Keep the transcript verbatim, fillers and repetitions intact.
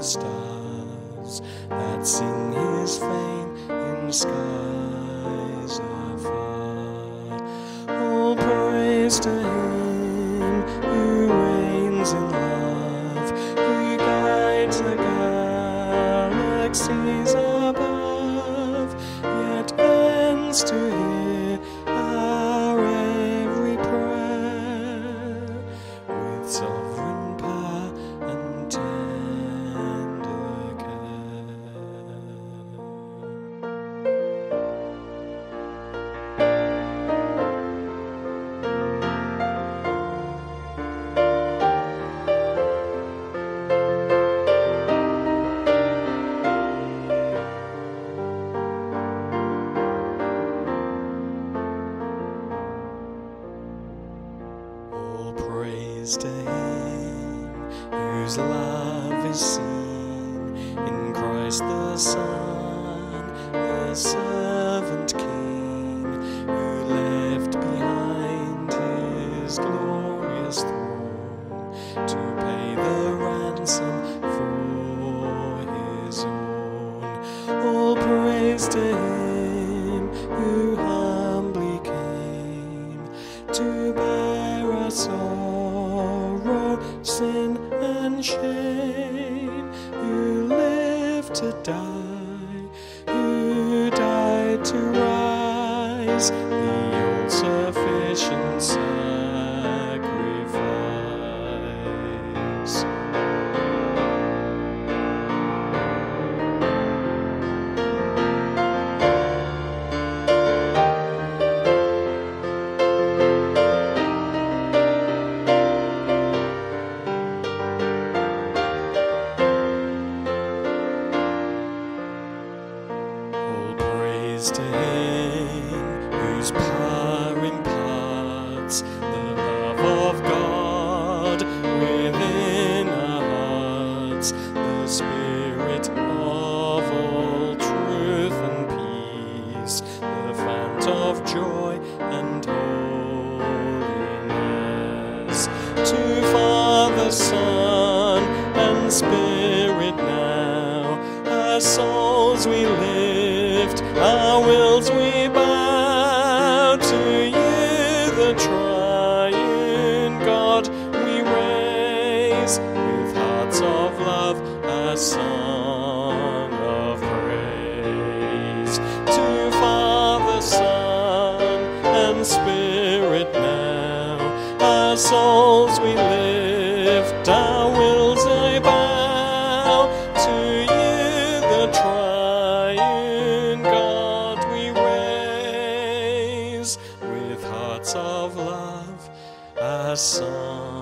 stars that sing his fame in skies afar. All praise to him who reigns in love, who guides the galaxies above, yet bends to hear our every prayer with sovereign power and tender care. All praise to him whose love is seen in Christ the Son, the servant King, who left behind his glorious throne to pay the ransom for his own. All praise to him who humbly came to bear our sorrow, sin and shame, who lived to die, who died to rise, the all-sufficient sacrifice. To him whose power imparts the love of God within our hearts, the Spirit of all truth and peace, the fount of joy and holiness. To Father, Son, and Spirit now, our souls we lift, our wills we bow to you, the triune God we raise, with hearts of love a song of praise. To Father, Son, and Spirit now, our souls we lift, our wills I bow to you, the triune God we raise, with hearts of love a song